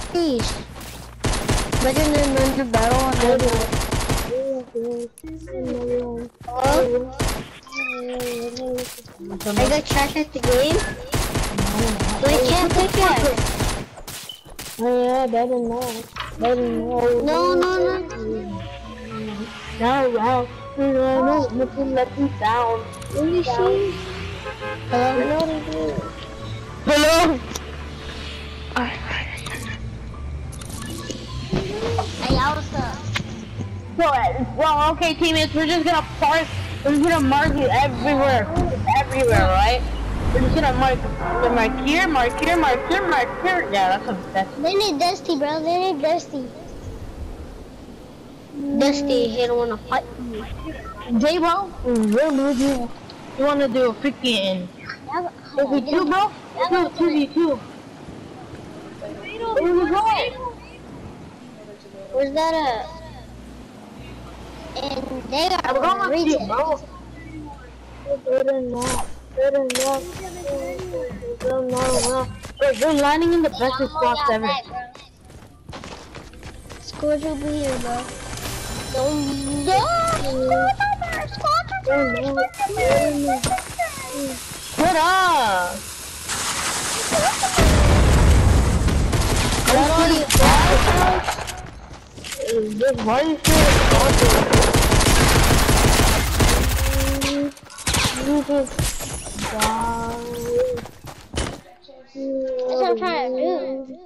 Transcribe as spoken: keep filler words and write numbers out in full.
Please. Imagine them run to battle and they're like, I got trash at the game. But I can't pick it. Oh yeah, better not. Better not. No, no, no. No, no. No, no, nothing let me down. Let me see. Hello? Hello? Hey, I was the... Well, well, okay, teammates, we're just gonna park. We're just gonna mark it everywhere. Everywhere, right? We're just gonna mark, mark here, mark here, mark here, mark here. Yeah, that's a, that's... They need Dusty, bro. They need Dusty. Dusty, he don't wanna fight me. J, bro, where would you, you wanna do a freaking two v two, bro? No, two v two. Where we going? Where's that at? And they are I'm going with you, retail. bro. Better not. Better not. Better not. Wait, they're landing in the best spots ever. Scourge will be here, bro. Don't no! Scourge over! Shut up! What are you doing? Just why you feel You just die. That's what I'm trying to do.